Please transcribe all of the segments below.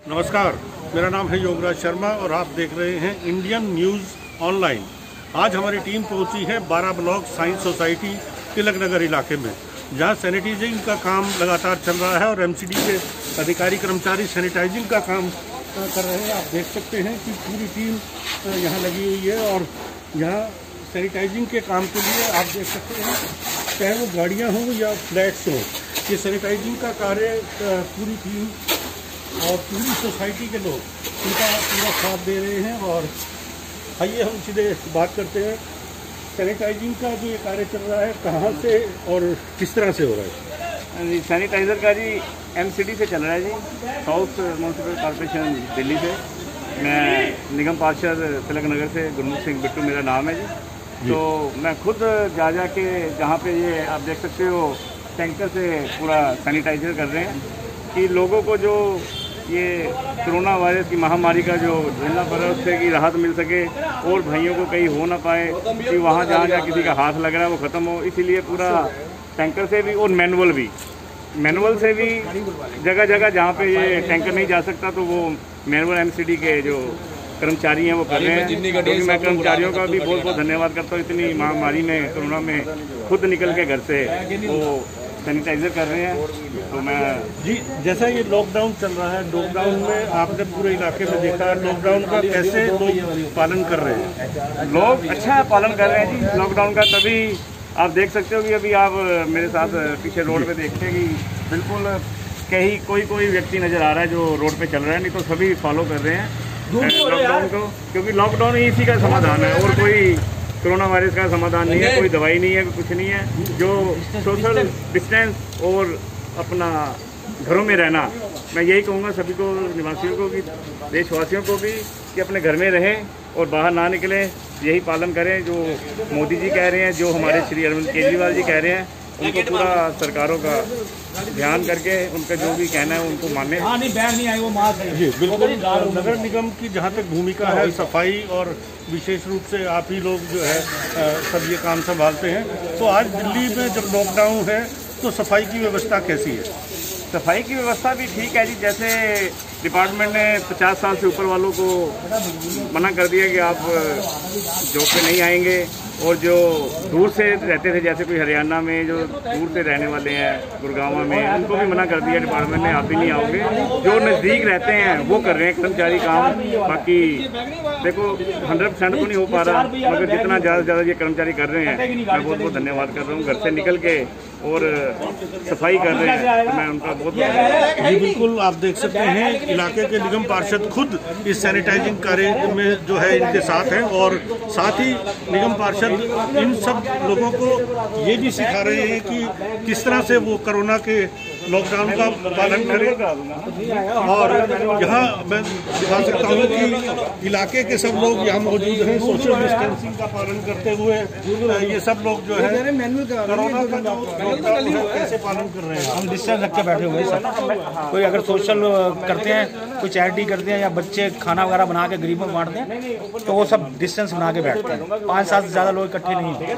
नमस्कार, मेरा नाम है योगराज शर्मा और आप देख रहे हैं इंडियन न्यूज़ ऑनलाइन। आज हमारी टीम पहुंची है 12 block science society Tilak Nagar इलाके में, जहां सैनिटाइजिंग का काम लगातार चल रहा है और एमसीडी के अधिकारी कर्मचारी सैनिटाइजिंग का काम कर रहे हैं। आप देख सकते हैं कि पूरी टीम यहां लगी हुई है और यहां सैनिटाइजिंग के काम के लिए आप देख सकते हैं, चाहे वो गाड़ियाँ हों या फ्लैट्स हों, ये सैनिटाइजिंग का कार्य पूरी टीम और पूरी सोसाइटी के लोग उनका पूरा साथ दे रहे हैं। और आइए हम सीधे बात करते हैं, सैनिटाइजिंग का जो ये कार्य चल रहा है कहाँ से और किस तरह से हो रहा है? जी, सैनिटाइज़र का जी एमसीडी से चल रहा है जी, साउथ म्यूनसिपल कॉर्पोरेशन दिल्ली से। मैं निगम पार्षद तिलक नगर से गुरमुख सिंह बिट्टू मेरा नाम है जी। तो मैं खुद जा के जहाँ पे ये आप देख सकते हो टैंकर से पूरा सैनिटाइजर कर रहे हैं कि लोगों को जो ये कोरोना वायरस की महामारी का जो झेलना पड़ रहा है उससे कि राहत मिल सके और भाइयों को कहीं हो ना पाए कि वहाँ जहाँ किसी का हाथ लग रहा है वो ख़त्म हो। इसीलिए पूरा टैंकर से भी और मैनुअल से भी जगह जगह जहाँ पे ये टैंकर नहीं जा सकता तो वो मैनुअल एमसीडी के जो कर्मचारी हैं वो कर रहे हैं। क्योंकि मैं कर्मचारियों का भी बहुत बहुत धन्यवाद करता हूँ, इतनी महामारी में कोरोना में खुद निकल के घर से वो सैनिटाइजर कर रहे हैं। तो मैं जी, जैसा ये लॉकडाउन चल रहा है, लॉकडाउन में आपने पूरे इलाके में देखा है लॉकडाउन का कैसे लोग पालन कर रहे हैं? लोग अच्छा पालन कर रहे हैं जी लॉकडाउन का। तभी आप देख सकते हो कि अभी आप मेरे साथ पीछे रोड पे देखते हैं कि बिल्कुल कहीं कोई व्यक्ति नज़र आ रहा है जो रोड पे चल रहा है, नहीं तो सभी फॉलो कर रहे हैं लॉकडाउन को, क्योंकि लॉकडाउन ही इसी का समाधान है और कोई कोरोना वायरस का समाधान नहीं है, कोई दवाई नहीं है, कुछ नहीं है। जो सोशल डिस्टेंस और अपना घरों में रहना, मैं यही कहूँगा सभी को, निवासियों को भी, देशवासियों को भी, कि अपने घर में रहें और बाहर ना निकलें, यही पालन करें जो मोदी जी कह रहे हैं, जो हमारे श्री अरविंद केजरीवाल जी कह रहे हैं, उनको पूरा सरकारों का ध्यान करके उनका जो भी कहना है उनको माने। जी बिल्कुल, नगर निगम की जहाँ तक भूमिका है सफाई और विशेष रूप से आप ही लोग जो है सब ये काम संभालते हैं। तो आज दिल्ली में जब लॉकडाउन है तो सफाई की व्यवस्था कैसी है? सफाई की व्यवस्था भी ठीक है जी। जैसे डिपार्टमेंट ने 50 साल से ऊपर वालों को मना कर दिया कि आप जॉब पे नहीं आएंगे, और जो दूर से रहते थे जैसे कोई हरियाणा में जो दूर से रहने वाले हैं गुड़गांव में, उनको भी मना कर दिया डिपार्टमेंट ने, आप भी नहीं आओगे। जो नज़दीक रहते हैं वो कर रहे हैं कर्मचारी काम। बाकी देखो 100% तो नहीं हो पा रहा, मगर जितना ज़्यादा से ज़्यादा ये कर्मचारी कर रहे हैं मैं बहुत बहुत धन्यवाद कर रहा हूँ। घर से निकल के और सफाई कर रहे हैं तो मैं उनका बहुत जी बिल्कुल, आप देख सकते हैं इलाके के निगम पार्षद खुद इस सैनिटाइजिंग कार्य में जो है इनके साथ हैं और साथ ही निगम पार्षद इन सब लोगों को ये भी सिखा रहे हैं कि किस तरह से वो कोरोना के लॉकडाउन का पालन करें। और यहाँ मैं दिखा सकता हूँ कि इलाके के सब लोग यहाँ मौजूद हैं, सोशल डिस्टेंसिंग का पालन करते हुए ये सब लोग जो है कोरोना का लॉकडाउन कैसे पालन कर रहे हैं। हम डिस्टेंस रख के बैठे हुए हैं सब। कोई अगर सोशल करते हैं, कोई चैरिटी करते हैं या बच्चे खाना वगैरह बना के गरीबों को बांटते हैं तो वो सब डिस्टेंस बना के बैठते हैं। 5-7 से ज़्यादा लोग इकट्ठे नहीं होते।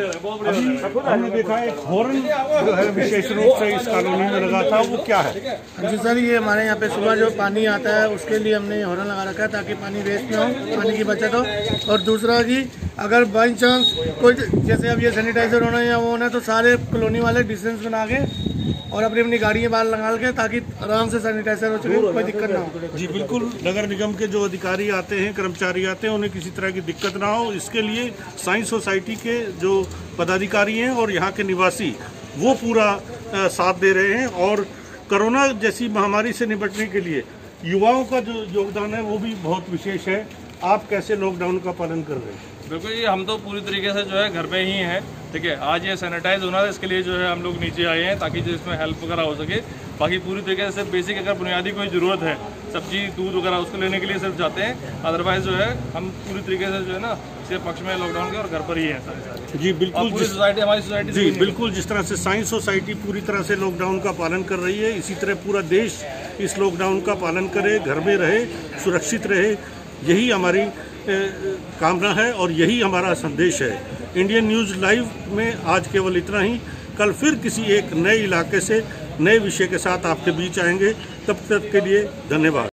अभी हमने देखा एक हॉर्न जो है विशेष रूप से इस कॉलोनी में लगा था, वो क्या है? जी सर, ये हमारे यहाँ पे सुबह जो पानी आता है उसके लिए हमने हॉर्न लगा रखा है ताकि पानी वेस्ट ना हो, पानी की बचत हो। और दूसरा जी, अगर बाई चांस कोई जैसे अब ये सैनिटाइजर होना या वो होना तो सारे कॉलोनी वाले डिस्टेंस बना के और अपनी गाड़ियाँ बाहर लगा के ताकि आराम से सैनिटाइजर हो सके, कोई दिक्कत ना हो। जी बिल्कुल, नगर निगम के जो अधिकारी आते हैं, कर्मचारी आते हैं, उन्हें किसी तरह की दिक्कत ना हो, इसके लिए साइंस सोसाइटी के जो पदाधिकारी हैं और यहाँ के निवासी वो पूरा साथ दे रहे हैं। और कोरोना जैसी महामारी से निपटने के लिए युवाओं का जो योगदान है वो भी बहुत विशेष है। आप कैसे लॉकडाउन का पालन कर रहे हैं? बिल्कुल जी, हम तो पूरी तरीके से जो है घर में ही हैं। ठीक है, आज ये सैनिटाइज होना है, इसके लिए जो है हम लोग नीचे आए हैं ताकि जो इसमें हेल्प वगैरह हो सके। बाकी पूरी तरीके से बेसिक अगर बुनियादी कोई ज़रूरत है, सब्जी दूध वगैरह, उसको लेने के लिए सिर्फ जाते हैं। अदरवाइज जो है हम पूरी तरीके से जो है ना सिर्फ पक्ष में लॉकडाउन के और घर पर ही है सारे। जी बिल्कुल, पूरी सोसाइटी, हमारी सोसाइटी जी बिल्कुल, जिस तरह से साइंस सोसाइटी पूरी तरह से लॉकडाउन का पालन कर रही है, इसी तरह पूरा देश इस लॉकडाउन का पालन करे, घर में रहे, सुरक्षित रहे, यही हमारी कामना है और यही हमारा संदेश है। इंडियन न्यूज़ लाइव में आज केवल इतना ही। कल फिर किसी एक नए इलाके से नए विषय के साथ आपके बीच आएंगे। तब तक के लिए धन्यवाद।